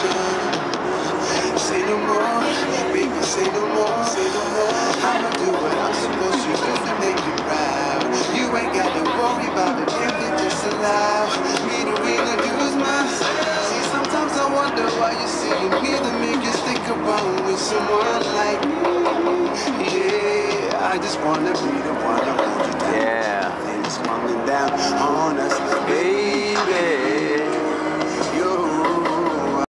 Say no more, baby, say no more, say no more. I'ma do what I'm supposed to do to make you proud. You ain't gotta worry about it if you just allow me to reintroduce myself. See, sometimes I wonder why you're seeing me to make you stick around with someone like me. Yeah, I just wanna be the one to hold you down. Yeah. Things coming down on us, baby.